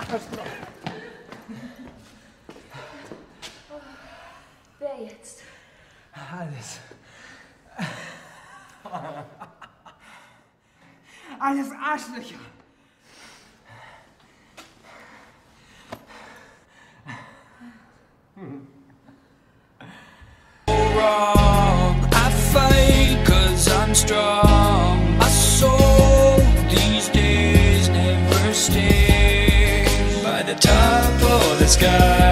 Wer jetzt? Alles. Alles Arschlöcher. Wrong, I fight 'cause I'm strong. My soul these days never stays by the top of the sky.